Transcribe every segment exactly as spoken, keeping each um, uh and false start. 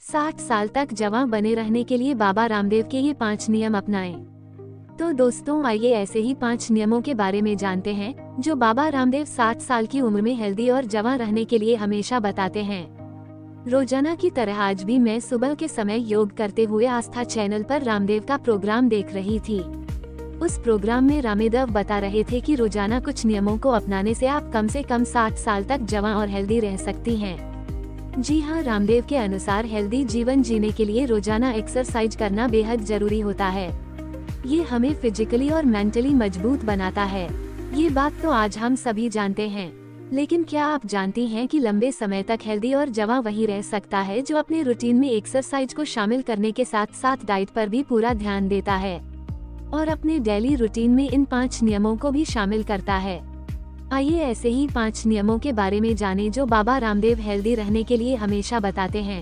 साठ साल तक जवां बने रहने के लिए बाबा रामदेव के ये पांच नियम अपनाएं। तो दोस्तों, आइए ऐसे ही पांच नियमों के बारे में जानते हैं जो बाबा रामदेव साठ साल की उम्र में हेल्दी और जवां रहने के लिए हमेशा बताते हैं। रोजाना की तरह आज भी मैं सुबह के समय योग करते हुए आस्था चैनल पर रामदेव का प्रोग्राम देख रही थी। उस प्रोग्राम में रामदेव बता रहे थे कि रोजाना कुछ नियमों को अपनाने से आप कम से कम साठ साल तक जवां और हेल्दी रह सकती हैं। जी हाँ, रामदेव के अनुसार हेल्दी जीवन जीने के लिए रोजाना एक्सरसाइज करना बेहद जरूरी होता है। ये हमें फिजिकली और मेंटली मजबूत बनाता है। ये बात तो आज हम सभी जानते हैं, लेकिन क्या आप जानती हैं कि लंबे समय तक हेल्दी और जवां वही रह सकता है जो अपने रूटीन में एक्सरसाइज को शामिल करने के साथ साथ डाइट पर भी पूरा ध्यान देता है और अपने डेली रूटीन में इन पांच नियमों को भी शामिल करता है। आइए ऐसे ही पांच नियमों के बारे में जानें जो बाबा रामदेव हेल्दी रहने के लिए हमेशा बताते हैं।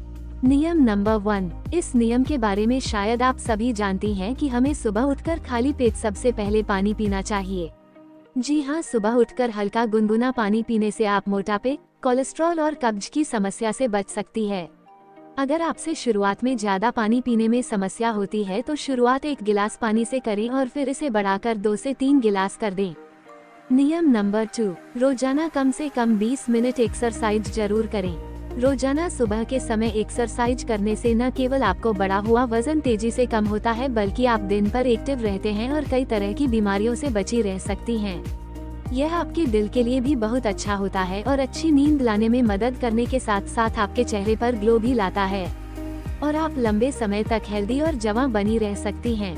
नियम नंबर वन। इस नियम के बारे में शायद आप सभी जानती हैं कि हमें सुबह उठकर खाली पेट सबसे पहले पानी पीना चाहिए। जी हाँ, सुबह उठकर हल्का गुनगुना पानी पीने से आप मोटापे, कोलेस्ट्रॉल और कब्ज की समस्या से बच सकती है। अगर आपसे शुरुआत में ज्यादा पानी पीने में समस्या होती है तो शुरुआत एक गिलास पानी से करें और फिर इसे बढ़ाकर दो से तीन गिलास कर दें। नियम नंबर टू। रोजाना कम से कम बीस मिनट एक्सरसाइज जरूर करें। रोजाना सुबह के समय एक्सरसाइज करने से न केवल आपको बढ़ा हुआ वजन तेजी से कम होता है, बल्कि आप दिन भर एक्टिव रहते हैं और कई तरह की बीमारियों से बची रह सकती हैं। यह आपके दिल के लिए भी बहुत अच्छा होता है और अच्छी नींद लाने में मदद करने के साथ साथ आपके चेहरे पर ग्लो भी लाता है और आप लंबे समय तक हेल्दी और जवां बनी रह सकती हैं।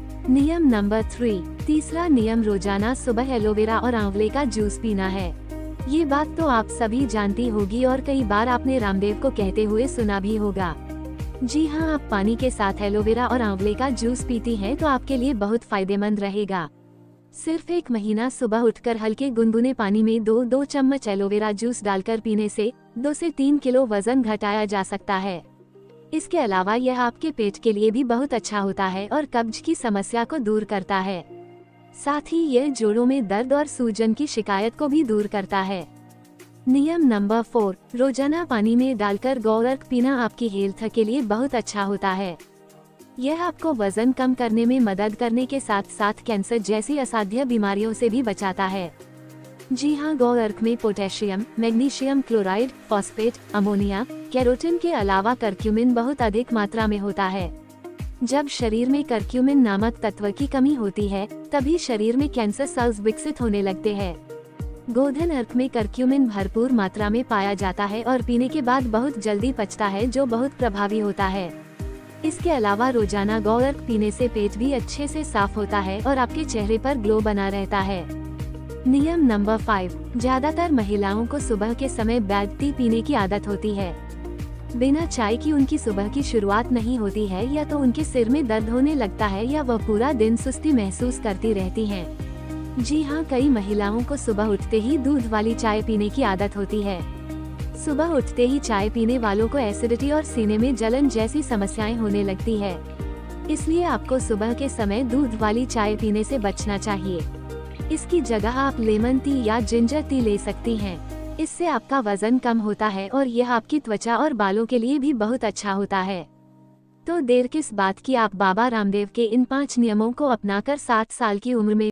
नियम नंबर थ्री। तीसरा नियम रोजाना सुबह एलोवेरा और आंवले का जूस पीना है। ये बात तो आप सभी जानती होगी और कई बार आपने रामदेव को कहते हुए सुना भी होगा। जी हाँ, आप पानी के साथ एलोवेरा और आंवले का जूस पीती हैं तो आपके लिए बहुत फायदेमंद रहेगा। सिर्फ एक महीना सुबह उठकर हल्के गुनगुने पानी में दो दो चम्मच एलोवेरा जूस डालकर पीने से दो से तीन किलो वजन घटाया जा सकता है। इसके अलावा यह आपके पेट के लिए भी बहुत अच्छा होता है और कब्ज की समस्या को दूर करता है। साथ ही यह जोड़ों में दर्द और सूजन की शिकायत को भी दूर करता है। नियम नंबर फोर। रोजाना पानी में डालकर गौरक पीना आपकी हेल्थ के लिए बहुत अच्छा होता है। यह आपको वजन कम करने में मदद करने के साथ साथ कैंसर जैसी असाध्य बीमारियों से भी बचाता है। जी हाँ, गौरक में potassium, magnesium chloride, phosphate, ammonia, carotene के अलावा करक्यूमिन बहुत अधिक मात्रा में होता है। जब शरीर में करक्यूमिन नामक तत्व की कमी होती है तभी शरीर में कैंसर सेल्स विकसित होने लगते हैं। गोधन अर्क में करक्यूमिन भरपूर मात्रा में पाया जाता है और पीने के बाद बहुत जल्दी पचता है, जो बहुत प्रभावी होता है। इसके अलावा रोजाना गौरक पीने से पेट भी अच्छे से साफ होता है और आपके चेहरे पर ग्लो बना रहता है। नियम नंबर फाइव। ज्यादातर महिलाओं को सुबह के समय ब्लैक टी पीने की आदत होती है। बिना चाय की उनकी सुबह की शुरुआत नहीं होती है, या तो उनके सिर में दर्द होने लगता है या वह पूरा दिन सुस्ती महसूस करती रहती हैं। जी हाँ, कई महिलाओं को सुबह उठते ही दूध वाली चाय पीने की आदत होती है। सुबह उठते ही चाय पीने वालों को एसिडिटी और सीने में जलन जैसी समस्याएं होने लगती है। इसलिए आपको सुबह के समय दूध वाली चाय पीने से बचना चाहिए। इसकी जगह आप लेमन टी या जिंजर टी ले सकती हैं। इससे आपका वजन कम होता है और यह आपकी त्वचा और बालों के लिए भी बहुत अच्छा होता है। तो देर किस बात की, आप बाबा रामदेव के इन पांच नियमों को अपनाकर साठ साल की उम्र में